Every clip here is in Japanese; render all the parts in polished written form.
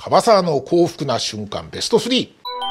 樺沢の幸福な瞬間ベスト3。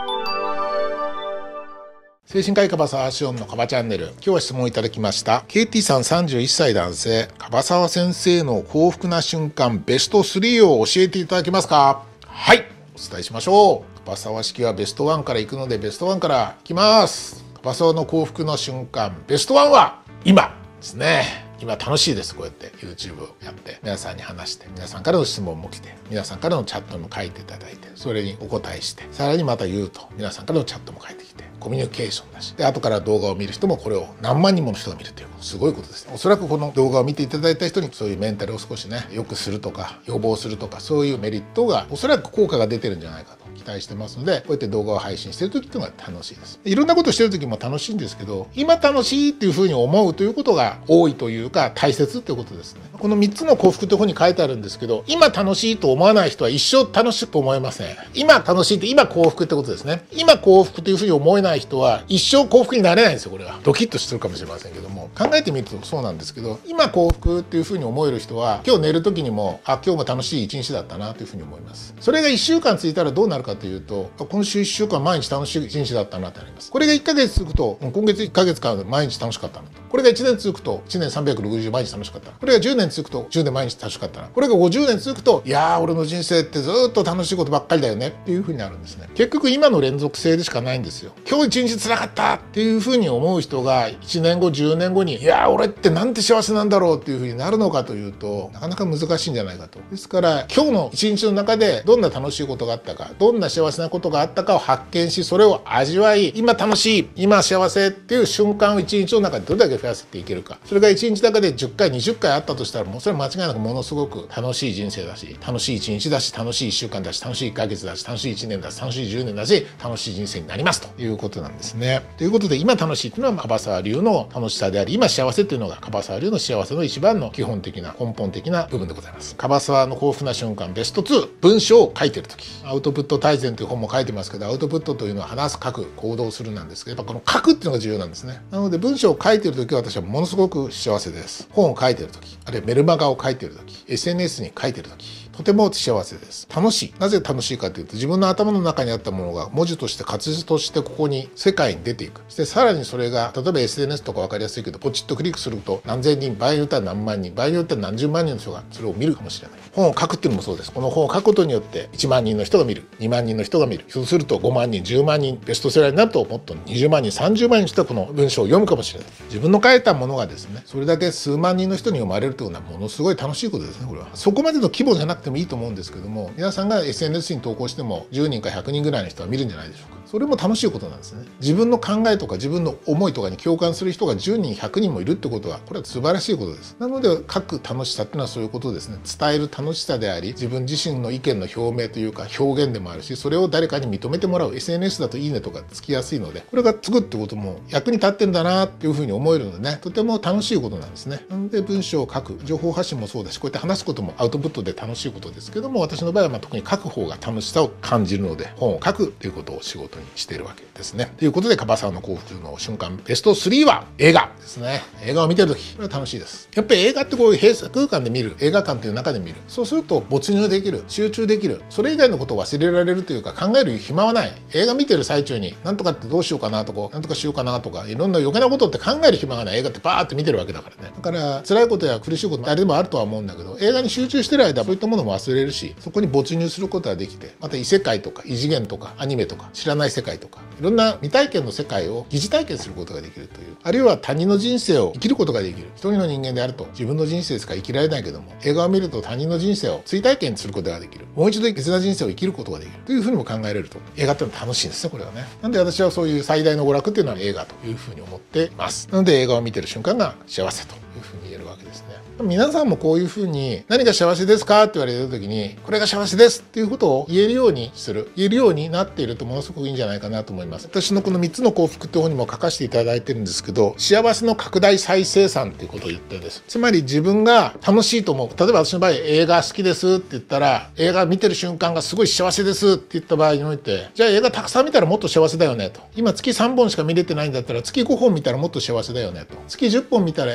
精神科医樺沢アシオンの樺チャンネル。今日は質問いただきました。KT さん31歳男性。樺沢先生の幸福な瞬間ベスト3を教えていただけますか？はい、お伝えしましょう。樺沢式はベスト1からいくのでベスト1からいきます。樺沢の幸福の瞬間ベスト1は今ですね。今楽しいです。こうやって YouTube をやって皆さんに話して、皆さんからの質問も来て、皆さんからのチャットも書いていただいて、それにお答えして、さらにまた言うと皆さんからのチャットも返ってきて、コミュニケーションだし、で後から動画を見る人もこれを何万人もの人が見るというすごいことですね。おそらくこの動画を見ていただいた人にそういうメンタルを少しね良くするとか予防するとか、そういうメリットがおそらく効果が出てるんじゃないかと期待してますので、こうやって動画を配信してる時っていうのが楽しいです。いろんなことしてる時も楽しいんですけど、今楽しいっていうふうに思うということが多いというか大切っていうことですね。この3つの幸福という本に書いてあるんですけど、今楽しいと思わない人は一生楽しく思えません。今楽しいって今幸福ってことですね。今幸福というふうに思えない人は一生幸福になれないんですよ。これはドキッとするかもしれませんけども、考えてみるとそうなんですけど、今幸福っていうふうに思える人は今日寝る時にも今日も楽しい一日だったなというふうに思います。それが1週間続いたらどうなるかというと、今週1週間毎日楽しい一日だったなってなります。これが1ヶ月続くと、今月1ヶ月間毎日楽しかったなと。これが1年続くと1年360毎日楽しかったな。これが10年続くと10年毎日楽しかったな。これが50年続くと、いやー俺の人生ってずっと楽しいことばっかりだよねっていうふうになるんですね。結局今の連続性でしかないんですよ。今日一日辛かったっていうふうに思う人が1年後10年後に、いやー俺ってなんて幸せなんだろうっていうふうになるのかというと、なかなか難しいんじゃないかと。ですから今日の一日の中でどんな楽しいことがあったか、どんな幸せなことがあったかを発見し、それを味わい、今楽しい、今幸せっていう瞬間を一日の中でどれだけ増やせていけるか。それが一日の中で10回20回あったとしたら、もうそれは間違いなくものすごく楽しい人生だし、楽しい一日だし、楽しい1週間だし、楽しい1ヶ月だし、楽しい1年だし、楽しい10年だし、楽しい人生になりますということなんですね。ということで、今楽しいっていうのは樺沢流の楽しさであり、今幸せっていうのが樺沢流の幸せの一番の基本的な根本的な部分でございます。樺沢の幸福な瞬間ベスト2、文章を書いてるとき。アウトプット大全という本も書いてますけど、アウトプットというのは話す、書く、行動するなんですけど、やっぱこの書くっていうのが重要なんですね。なので文章を書いてるときは私はものすごく幸せです。本を書いてるとき、あるいはメルマガを書いてるとき、SNS に書いてるとき、とても幸せです。楽しい。なぜ楽しいかというと、自分の頭の中にあったものが文字として活字としてここに世界に出ていく。そしてさらにそれが例えば SNS とか分かりやすいけど、ポチッとクリックすると何千人、場合によっては何万人、場合によっては何十万人の人がそれを見るかもしれない。本を書くっていうのもそうです。この本を書くことによって1万人の人が見る、2万人の人が見る。そうすると5万人、10万人、ベストセラーになるともっと20万人、30万人の人がこの文章を読むかもしれない。自分の書いたものがですね、それだけ数万人の人に読まれるというのはものすごい楽しいことですね。これはそこまでの規模じゃなくてもいいと思うんですけども、皆さんが SNS に投稿しても10人か100人ぐらいの人は見るんじゃないでしょうか。それも楽しいことなんですね。自分の考えとか自分の思いとかに共感する人が10人100人もいるってことは、これは素晴らしいことです。なので書く楽しさっていうのはそういうことですね。伝える楽しさであり、自分自身の意見の表明というか表現でもあるし、それを誰かに認めてもらう。 SNS だといいねとかつきやすいので、これがつくってことも役に立ってんだなっていうふうに思えるのでね、とても楽しいことなんですね。なので文章を書く、情報発信もそうだし、こうやって話すこともアウトプットで楽しいことですけども、私の場合は特に書く方が楽しさを感じるので、本を書くということを仕事にしているわけですね。ということで、樺沢の幸福の瞬間ベスト3は映画ですね。映画を見てるとき、これは楽しいです。やっぱり映画ってこういう閉鎖空間で見る、映画館という中で見る。そうすると没入できる、集中できる。それ以外のことを忘れられるというか、考える暇はない。映画見てる最中になんとかってどうしようかなとか、なんとかしようかなとか、いろんな余計なことって考える暇がない。映画ってバーって見てるわけだからね。だから辛いことや苦しいこと誰でもあるとは思うんだけど、映画に集中してる間そういったものも忘れるし、そこに没入することができて、また異世界とか異次元とかアニメとか知らない世界とか、いろんな未体験の世界を疑似体験することができるという、あるいは他人の人生を生きることができる。一人の人間であると自分の人生しか生きられないけども、映画を見ると他人の人生を追体験することができる。もう一度別な人生を生きることができるというふうにも考えられると、映画ってのは楽しいんですね、これはね。なんで私はそういう最大の娯楽っていうのは映画というふうに思っています。なので映画を見てる瞬間が幸せというふうに言えるわけですね。皆さんもこういうふうに何が幸せですかって言われた時に、これが幸せですっていうことを言えるようにする、言えるようになっているとものすごくいいんじゃないかなと思います。私のこの3つの幸福って本にも書かせていただいてるんですけど、幸せの拡大再生産っていうことを言ってるんです。つまり自分が楽しいと思う、例えば私の場合映画好きですって言ったら、映画見てる瞬間がすごい幸せですって言った場合において、じゃあ映画たくさん見たらもっと幸せだよねと。今月3本しか見れてないんだったら月5本見たらもっと幸せだよねと。月10本見たらものすごく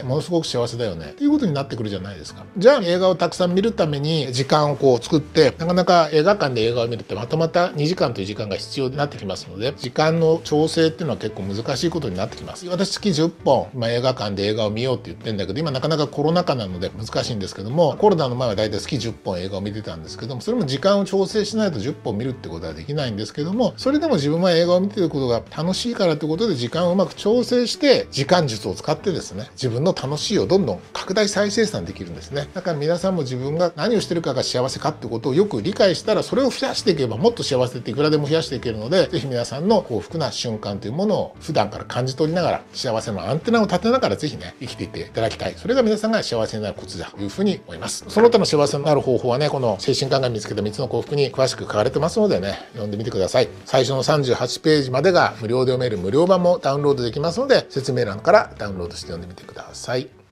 く幸せだよねっていうことになってくるじゃないですか。じゃあ映画をたくさん見るために時間を作って、なかなか映画館で映画を見るってまた2時間という時間が必要になってきますので、時間の調整っていうのは結構難しいことになってきます。私月10本、映画館で映画を見ようって言ってんだけど、今なかなかコロナ禍なので難しいんですけども、コロナの前はだいたい月10本映画を見てたんですけども、それも時間を調整しないと10本見るってことはできないんですけども、それでも自分は映画を見てることが楽しいからということで時間をうまく調整して時間術を使ってですね、自分の楽しいをどんどん拡大再生産できるんですね。だから皆さんも自分が何をしてるかが幸せかってことをよく理解したら、それを増やしていけばもっと幸せっていくらでも増やしていけるので、ぜひ皆さんの幸福な瞬間というものを普段から感じ取りながら、幸せのアンテナを立てながらぜひね生きていっていただきたい。それが皆さんが幸せになるコツだというふうに思います。その他の幸せになる方法はね、この精神科医が見つけた3つの幸福に詳しく書かれてますのでね、読んでみてください。最初の38ページまでが無料で読める無料版もダウンロードできますので、説明欄からダウンロードして読んでみてください。